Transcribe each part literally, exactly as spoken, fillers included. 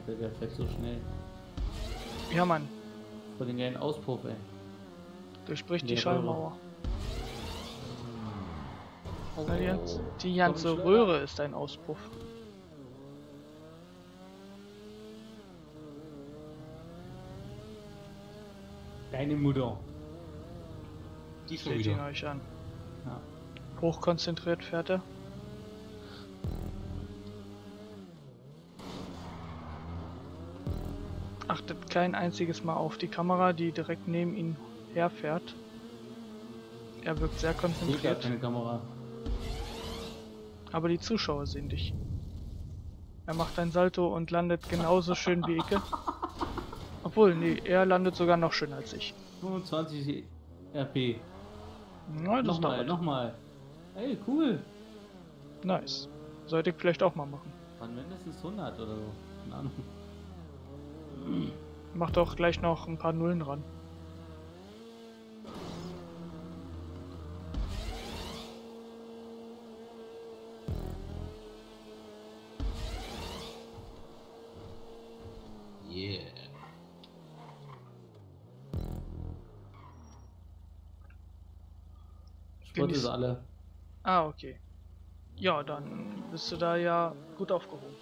Alter, der fährt so schnell. Ja, Mann. Vor den geilen Auspuff, ey. Durchbricht die Der Schallmauer. Oh, Na, die, oh, ganze- oh. die ganze Komm, schneller. Röhre ist ein Auspuff. Deine Mutter. Die schon Seht ihn wieder. euch an. Ja. Hochkonzentriert fährt er. Achtet kein einziges Mal auf die Kamera, die direkt neben ihn herfährt. Er wirkt sehr Ich hab konzentriert, keine Kamera. aber die Zuschauer sehen dich. Er macht ein Salto und landet genauso schön wie Icke. Obwohl, nee, er landet sogar noch schöner als ich. fünfundzwanzig R P. Na, das Nochmal, dauert. nochmal. Ey, cool. Nice. Sollte ich vielleicht auch mal machen. Waren mindestens hundert oder so. Keine Ahnung. Mach doch gleich noch ein paar Nullen ran. Yeah. Sport Genieß- ist alle. Ah, okay. Ja, dann bist du da ja gut aufgehoben.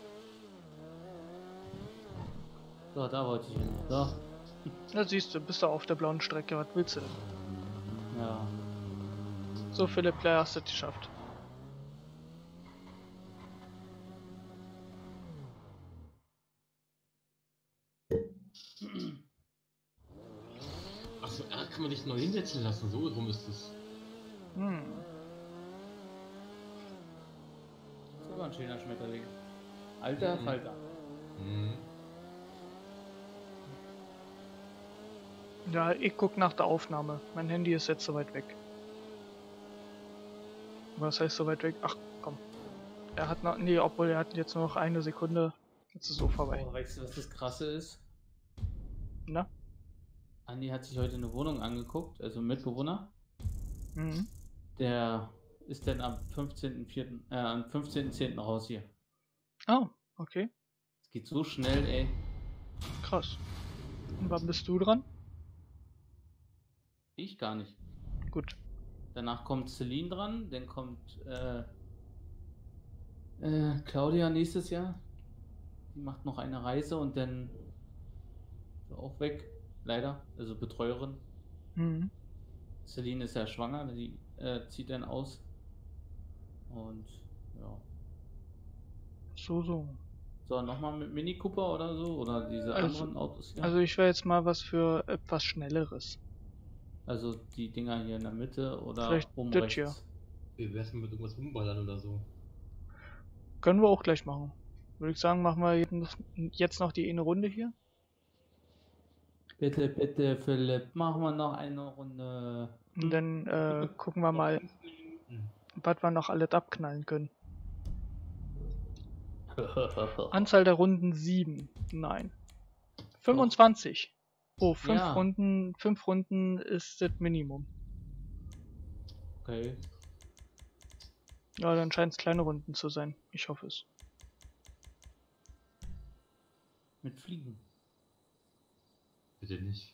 So, da wollte ich hin. So. Na siehst du, bist du auf der blauen Strecke, was willst du denn? Ja. So viele Player hast du geschafft. Achso, R kann man nicht neu hinsetzen lassen, so rum ist es. Hm. Das war ein schöner Schmetterling. Alter Mhm. Falter. Hm. Ja, ich guck nach der Aufnahme. Mein Handy ist jetzt so weit weg. Was heißt so weit weg? Ach, komm. Er hat noch. Nee, obwohl er hat jetzt nur noch eine Sekunde. Jetzt ist so vorbei. Oh, weißt du, was das Krasse ist? Na? Andi hat sich heute eine Wohnung angeguckt, also ein Mitbewohner. Mhm. Der ist dann am fünfzehnten vierten Äh, am fünfzehnten zehnten raus hier. Ah, okay. Es geht so schnell, ey. Krass. Und wann bist du dran? Ich gar nicht. Gut. Danach kommt Celine dran, dann kommt äh, äh, Claudia nächstes Jahr. Die macht noch eine Reise und dann ist sie auch weg, leider. Also Betreuerin. Mhm. Celine ist ja schwanger, die äh, zieht dann aus. Und ja. So, so. So, nochmal mit Mini Cooper oder so? Oder diese Also- anderen Autos hier? Also ich wäre jetzt mal was für etwas Schnelleres. Also die Dinger hier in der Mitte oder Vielleicht oben das rechts? hier. Wie wär's denn mit irgendwas rumballern oder so? Können wir auch gleich machen. Würde ich sagen, machen wir jetzt- jetzt noch die eine Runde hier. Bitte, bitte, Philipp, machen wir noch eine Runde. Und dann äh, gucken wir mal, Hm. was wir noch alles abknallen können. Anzahl der Runden sieben. Nein. fünfundzwanzig. Oh, fünf Ja. Runden, fünf Runden ist das Minimum. Okay. Ja, dann scheint es kleine Runden zu sein. Ich hoffe es. Mit Fliegen. Bitte nicht.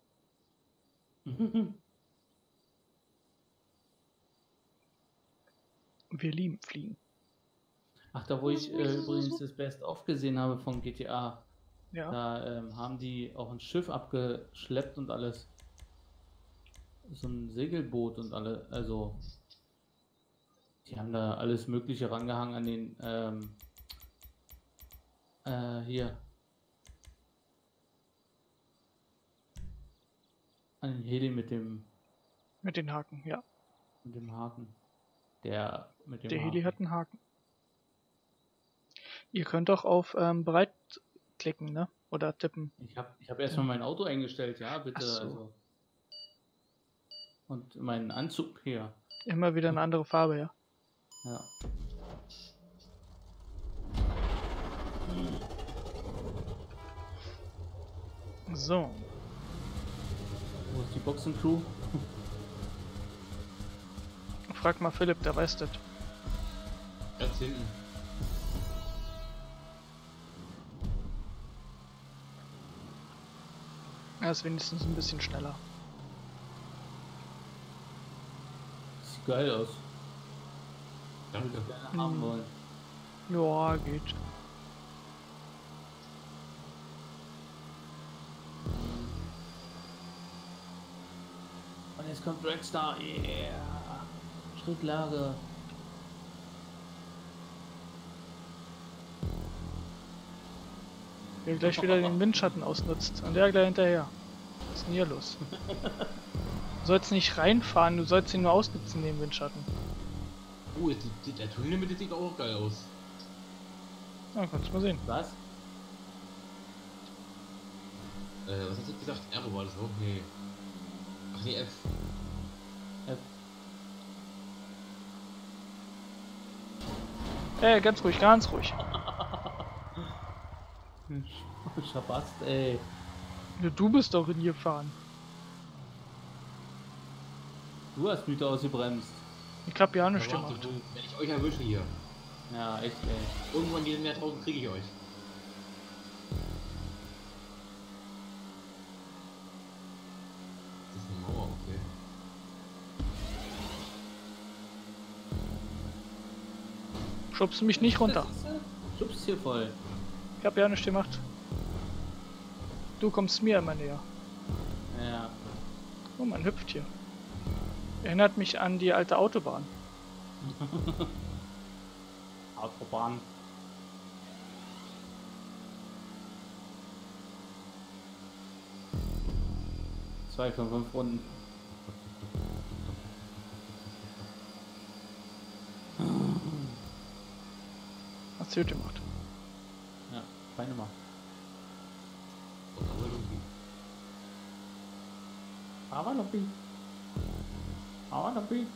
Wir lieben Fliegen. Ach, da wo ich äh, übrigens das Best-of gesehen habe von G T A, Ja. da ähm, haben die auch ein Schiff abgeschleppt und alles. So ein Segelboot und alle, also die haben da alles Mögliche rangehangen an den, ähm, äh, hier. An den Heli mit dem, Mit den Haken, ja. mit dem Haken. Der mit dem Der Haken. Heli hat einen Haken. Ihr könnt doch auf ähm, bereit klicken, ne? Oder tippen. Ich habe ich hab erstmal mein Auto eingestellt, ja, bitte. Ach so. Also. Und meinen Anzug hier. Immer wieder eine andere Farbe, ja. Ja. So. Wo ist die Boxencrew? Frag mal Philipp, der weiß das. Ganz hinten. Er ist wenigstens ein bisschen schneller. Sieht geil aus. Danke. Würde ich gerne haben Hm. wollen. Ja, geht. Und jetzt kommt Dragstar. Yeah. Schräglage. Der gleich wieder den Windschatten ausnutzt. Und der gleich hinterher. Was ist denn hier los? Du sollst nicht reinfahren, du sollst ihn nur ausnutzen, den Windschatten. Oh, jetzt, die, der Tunnel mit sieht auch geil aus. Na, kannst du mal sehen. Was? Äh, was hast du gesagt? R war das auch? Nee. Ach nee, F. F. Ey, ganz ruhig, ganz ruhig. Schabast, ey. Ja, du bist doch in hier fahren. Du hast mich da ausgebremst. Ich hab ja Da nichts warte, gemacht. wo- wenn ich euch erwische hier. Ja, echt, ey. Irgendwann diese mehr draußen kriege ich euch. Das ist eine Mauer, okay. Schubst mich nicht runter. Schubst hier voll. Ich hab ja nichts gemacht. Du kommst mir immer näher. Ja. Oh, man hüpft hier. Erinnert mich an die alte Autobahn. Autobahn. Zwei von fünf Runden. Hast du gut gemacht. Ja, keine Nummer. Und aber irgendwie. Aber Lobby. Aber Lobby.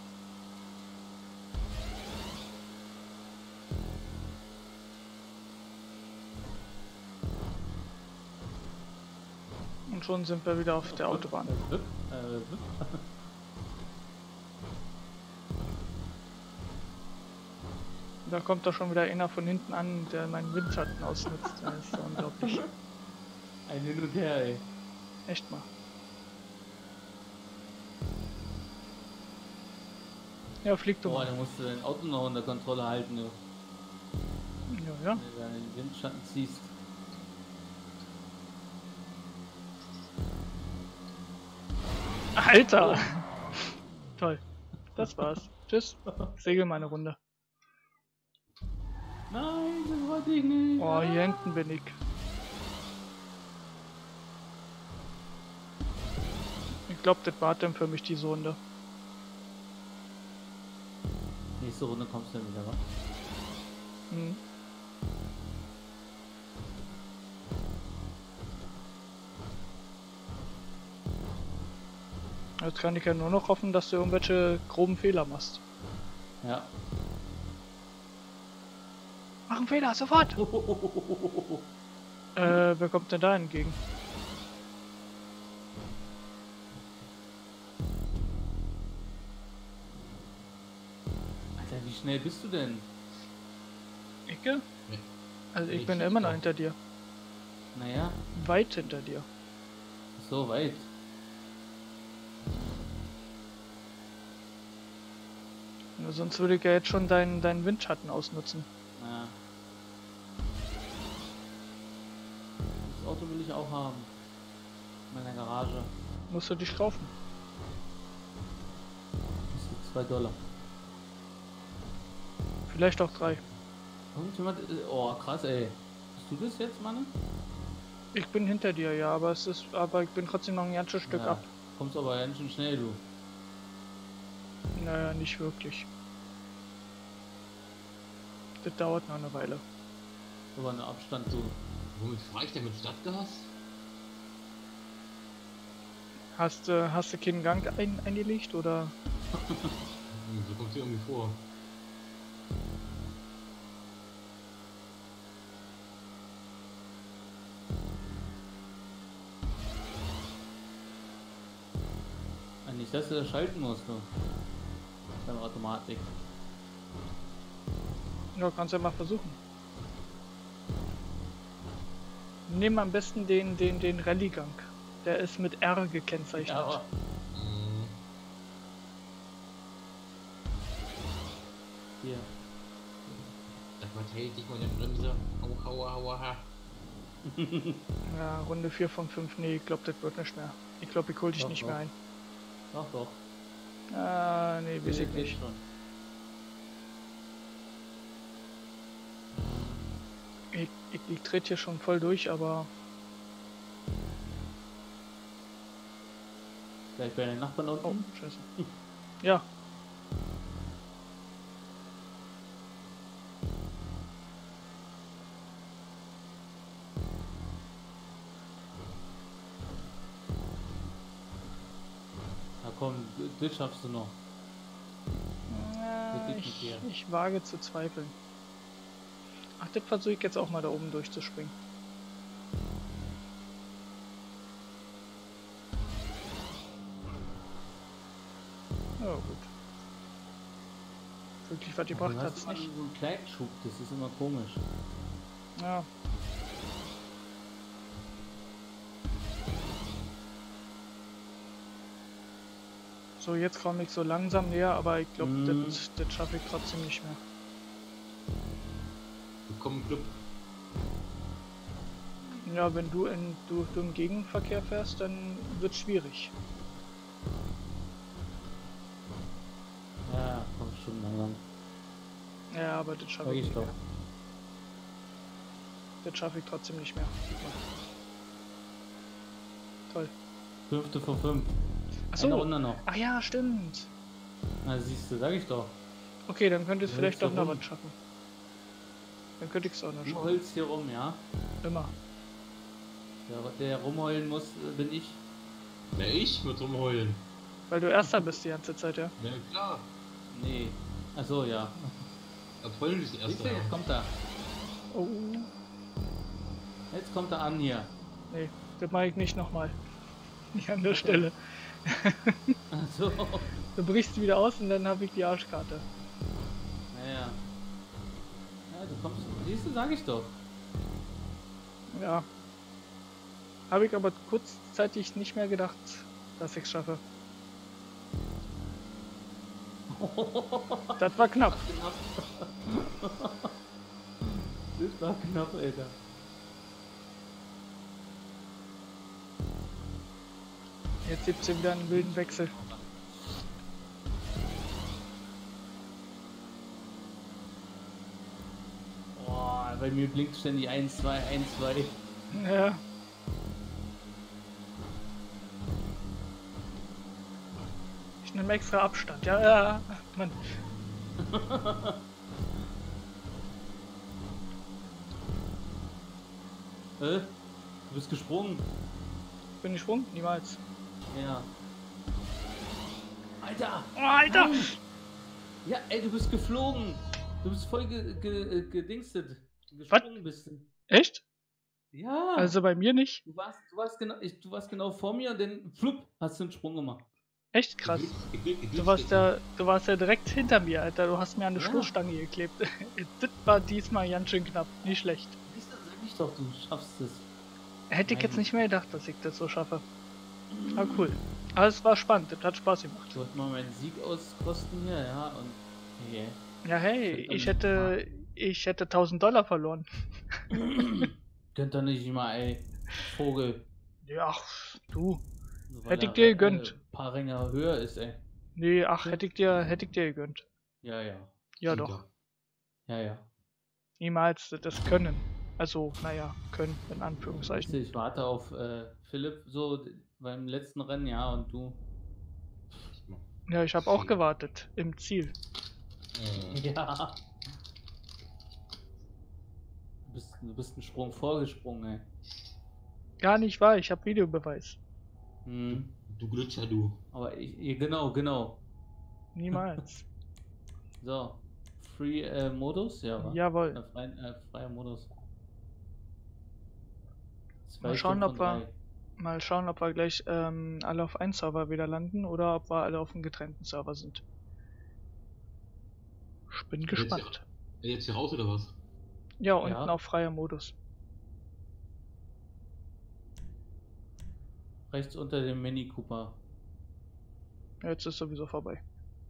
Und schon sind wir wieder auf der Autobahn. Äh, wip, äh, wip. Da kommt doch schon wieder einer von hinten an, der meinen Windschatten ausnutzt. Das ist so unglaublich. Ein Hin und Her, ey. Echt mal. Ja, flieg du Boah, mal. da musst du dein Auto noch unter Kontrolle halten, du. Ja, ja. Wenn du deinen Windschatten ziehst. Alter! Toll. Das war's. Tschüss. Segel meine Runde. Nein, das wollte ich nicht. Oh, hier hinten bin ich. Ich glaube, das war dann für mich die Runde. Nächste Runde kommst du dann wieder, wa? Hm. Jetzt kann ich ja nur noch hoffen, dass du irgendwelche groben Fehler machst. Ja. Mach einen Fehler, sofort! Äh, wer kommt denn da entgegen? Alter, wie schnell bist du denn? Ecke? Nee. Also ich Ich bin immer noch auch. hinter dir. Naja, Weit hinter dir. so weit. Ja, sonst würde ich ja jetzt schon deinen, deinen Windschatten ausnutzen. Ja. Das Auto will ich auch haben. In meiner Garage. Musst du dich kaufen. Das sind zwei Dollar. Vielleicht auch drei. Irgendjemand. äh, Oh, krass, ey. Bist du das jetzt, Mann? Ich bin hinter dir, ja, aber es ist, aber ich bin trotzdem noch ein ganzes Stück Ja, ab. kommst aber ganz schön schnell, du. Naja, nicht wirklich. Das dauert noch eine Weile. Aber ein Abstand, du. Womit fahre ich denn mit Stadtgas? Hast, äh, hast du keinen Gang ein, eingelegt oder? Hm, so kommt sie irgendwie vor. Nicht, dass du das schalten musst, du. Beim Automatik. Ja, kannst ja mal versuchen. Nimm am besten den, den, den Rallye-Gang. Der ist mit R gekennzeichnet. Ja, aber Mhm. hier. Sag mal, dreh dich mal in der Bremse. Au, aua, aua, ha. Ja, Runde vier von fünf. Nee, ich glaube, das wird nicht mehr. Ich glaube, ich hol dich Doch, nicht doch. mehr ein. Doch, doch. Ah, nee, weiß ich Geht nicht. schon. Ich, ich, ich trete hier schon voll durch, aber Gleich bei den Nachbarn oh, unten. scheiße. Ja, Na komm, das schaffst du noch. äh, geht mit ich, dir. ich wage zu zweifeln. Ach, das versuche ich jetzt auch mal da oben durchzuspringen. Ja, gut. Wirklich was gebracht Du hat hast es immer nicht. so einen kleinen Schub, das ist immer komisch. Ja. So, jetzt komme ich so langsam näher, aber ich glaube, Mm. das, das schaffe ich trotzdem nicht mehr. Willkommen im Club. Ja, wenn du, in, du, du im Gegenverkehr fährst, dann wird es schwierig. Ja, komm schon langsam. Ja, aber das schaffe Sag ich ich nicht doch. mehr. Das schaffe ich trotzdem nicht mehr. Guck mal. Toll. Fünfte vor fünf. Achso. Eine Runde noch. Ach ja, stimmt. Na siehst du, sag ich doch. Okay, dann könnte es Du vielleicht hältst doch da noch rum. was schaffen. Dann könnte ich es auch noch Du schaffen. heulst hier rum, ja? Immer. Der, der rumheulen muss, äh, bin ich. Na, ich mit rumheulen. Weil du Erster bist die ganze Zeit, ja. Ja, klar. Nee. Achso, ja. Ab heulen ist Siehst erst du, jetzt kommt er. Oh, Jetzt kommt er an hier. nee, das mache ich nicht nochmal. Nicht an der Stelle. Achso. Du brichst wieder aus und dann habe ich die Arschkarte. Naja. Ja, du kommst. Siehst du, sag ich doch. Ja. Habe ich aber kurzzeitig nicht mehr gedacht, dass ich es schaffe. Das war knapp. Knapp. Das war knapp, Alter. Jetzt gibt es wieder einen wilden Wechsel. Boah, bei mir blinkt ständig eins, zwei, eins, zwei. Ja. Ich nehme extra Abstand. Ja, ja, Mann. Äh? Du bist gesprungen. Bin ich sprung? Niemals. Ja. Alter! Oh, Alter! Nein. Ja, ey, du bist geflogen. Du bist voll ge ge gedingstet. Gesprungen bist du. Echt? Ja. Also bei mir nicht. Du warst, du warst genau, ich, du warst genau vor mir und dann flupp, hast du einen Sprung gemacht. Echt krass. Ich will- ich will- Du warst ja, du warst ja direkt hinter mir, Alter. Du hast mir an eine Ja. Stoßstange geklebt. Das war diesmal ganz schön knapp. Nicht schlecht. Siehst du, sag ich doch, du schaffst es. Hätte ich Nein. jetzt nicht mehr gedacht, dass ich das so schaffe. Ah, cool. Aber es war spannend. Das hat Spaß gemacht. Ich wollte mal meinen Sieg auskosten hier, ja, und. Yeah. Ja, hey, ich hätte, ich hätte tausend Dollar verloren. Könnt ihr nicht mal, ey, Vogel. Ja, du. Nur weil Hätte er, ich dir gegönnt. Äh, ein paar Ränge höher ist, ey. Nee, ach, hätte ich dir, hätte ich dir gegönnt. Ja, ja. Ja, doch. Ja, ja. Niemals das Können. Also, naja, können, in Anführungszeichen. Ich warte auf äh, Philipp so beim letzten Rennen, ja, und du. Ja, ich habe auch gewartet. Im Ziel. Mhm. Ja. Du bist, du bist einen Sprung vorgesprungen, ey. Gar nicht wahr, ich habe Videobeweis. Hm. Du Glitscher, du. Aber ich, ich, genau, genau. Niemals. So. Free äh, Modus? Ja, wa? Jawohl. Äh, frei, äh, freier Modus. Zwei Mal schauen, Stück ob von wir, drei. mal schauen, ob wir gleich ähm, alle auf einen Server wieder landen oder ob wir alle auf einem getrennten Server sind. Ich bin Jetzt gespannt. hier, jetzt hier raus oder was? Ja, unten Ja. auf freier Modus. Rechts unter dem Mini Cooper. Jetzt ist sowieso vorbei.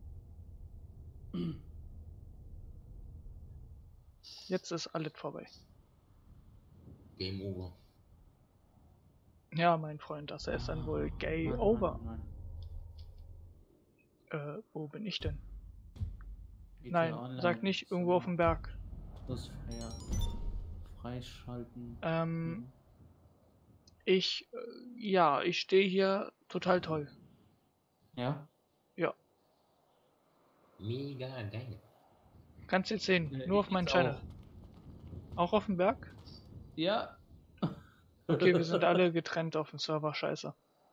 Jetzt ist alles vorbei. Game over. Ja, mein Freund, das ist dann wohl Gay Nein, Over. nein, Äh, wo bin ich denn? G T A Nein, Online sag nicht ist, irgendwo auf dem Berg. Das Feuer freischalten. Ähm, Mhm. ich, äh, ja, ich stehe hier total toll. Ja? Ja, Mega geil. kannst jetzt sehen, Nee, nur ich auf meinem jetzt Channel. Auch auf dem Berg? Ja. Okay, wir sind alle getrennt auf dem Server, scheiße.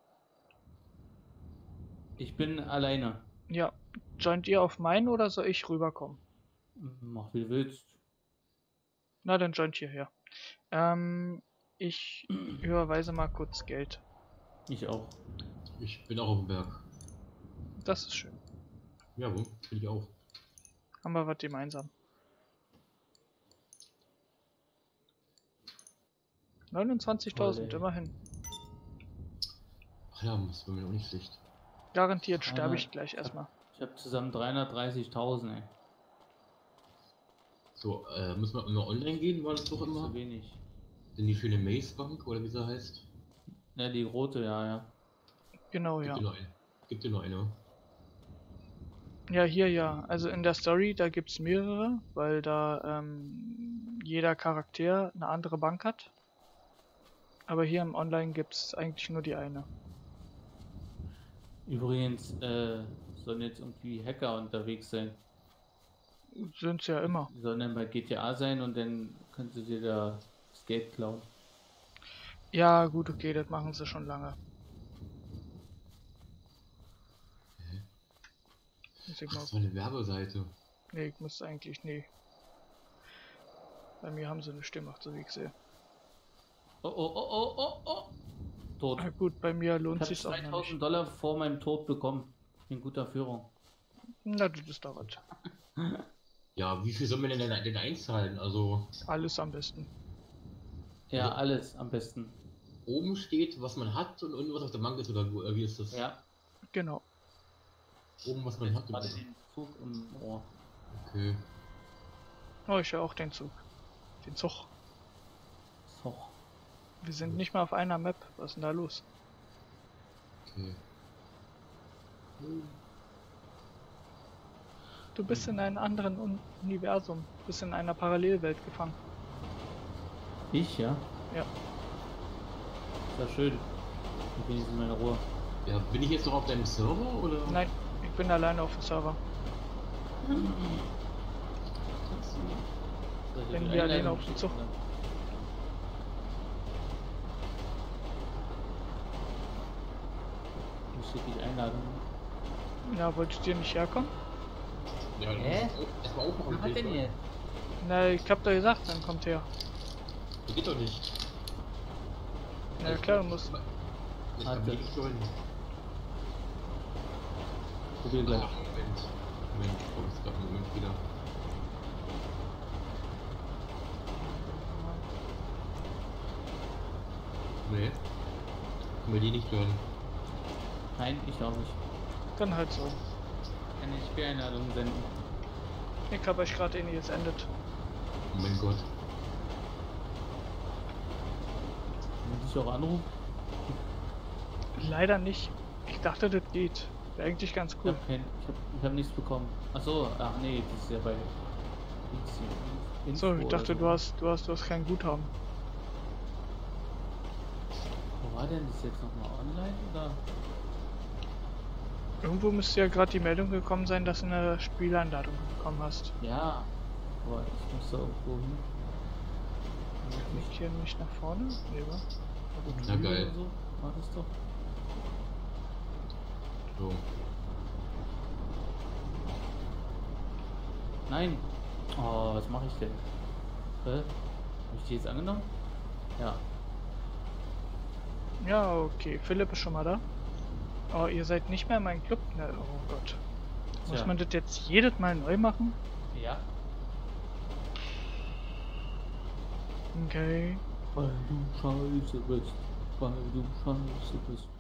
Ich bin alleine. Ja, joint ihr auf meinen oder soll ich rüberkommen? Mach wie du willst. Na, dann joint hierher. Ähm, ich überweise mal kurz Geld. Ich auch. Ich bin auch auf dem Berg. Das ist schön. Ja, wo? Bin ich auch. Haben wir was gemeinsam. neunundzwanzigtausend, Toll, ey. immerhin. Ach ja, das war mir auch nicht schlecht. Garantiert sterbe Ah, ich gleich erstmal. Ich habe zusammen dreihundertdreißigtausend, ey. So, äh, muss man immer online gehen, war das doch Das ist immer? zu wenig. Denn die schöne Maze Bank oder wie sie heißt? Ja, die rote, ja, ja. Genau, Gibt ja. dir nur eine. Gibt dir nur eine. Ja, hier ja. Also in der Story, da gibt's mehrere, weil da ähm, jeder Charakter eine andere Bank hat. Aber hier im Online gibt's eigentlich nur die eine. Übrigens, äh, sollen jetzt irgendwie Hacker unterwegs sein. Sind's ja immer. Die sollen dann bei G T A sein und dann können sie dir da das Geld klauen. Ja, gut, okay, das machen sie schon lange. Muss ich Ach, mal, das war eine Werbeseite. nee, ich muss eigentlich, nee. Bei mir haben sie eine Stimme, so wie ich sehe. Oh, oh, oh, oh, oh, oh. Tot. Na gut, bei mir Ich lohnt habe sich's auch noch nicht. zweitausend Dollar vor meinem Tod bekommen. In guter Führung. Na, das ist doch was. Ja, wie viel soll man denn, denn, denn einzahlen? Also, Alles am besten. Ja, Also- alles am besten. oben steht, was man hat und unten was auf der Bank ist oder wo- äh, wie ist das? Ja. Genau. Oben was man hat und Gerade unten. den Zug im Ohr. Okay. Oh, ich höre auch den Zug. Den Zug. So. Wir sind nicht mal auf einer Map. Was ist denn da los? Okay. Du bist in einem anderen Un Universum. Du bist in einer Parallelwelt gefangen. Ich, ja? Ja. Ist ja schön. Ich bin jetzt in meiner Ruhe. Ja, bin ich jetzt noch auf deinem Server oder? Nein, ich bin alleine auf dem Server. Soll ich Wenn die wir alleine Einladung auf dem schicken Zug- dann? Ich schicke die Einladung. Ja, wolltest du dir nicht herkommen? Ja, dann Hä? muss ich auch- erstmal aufmachen. Was hat denn Bild, hier? Na, ich hab doch gesagt, dann kommt her. Das geht doch nicht. Na klar, du musst. Ich Warte. kann mich nicht joinen. Probier Ach, gleich. Moment. Moment, ich komme jetzt gerade einen Moment wieder. Nee. Können wir die nicht joinen? Nein, ich auch nicht. Dann halt so. Kann ich Spieleinladungen senden. Ich hab euch gerade eh nicht endet. Oh mein Gott. Muss ich auch anrufen? Leider nicht. Ich dachte, das geht. Wäre eigentlich ganz Ich cool. hab, kein, ich hab, ich hab nichts bekommen. Achso, ach nee, das ist ja bei Info So, ich oder dachte, so. du hast, du hast, du hast kein Guthaben. Wo war denn das jetzt nochmal online oder? Irgendwo müsste ja gerade die Meldung gekommen sein, dass du eine Spieleinladung bekommen hast. Ja, aber ich muss da irgendwo hin. Nicht hier nicht nach vorne? Nee, wa? Na geil. Oder so war das doch. So. Nein. Oh, was mache ich denn? Hä? Hab ich die jetzt angenommen? Ja. Ja, okay. Philipp ist schon mal da. Oh, ihr seid nicht mehr in meinem Club? Na, oh Gott. Muss Tja. man das jetzt jedes Mal neu machen? Ja. Okay. Weil du scheiße bist. Weil du scheiße bist.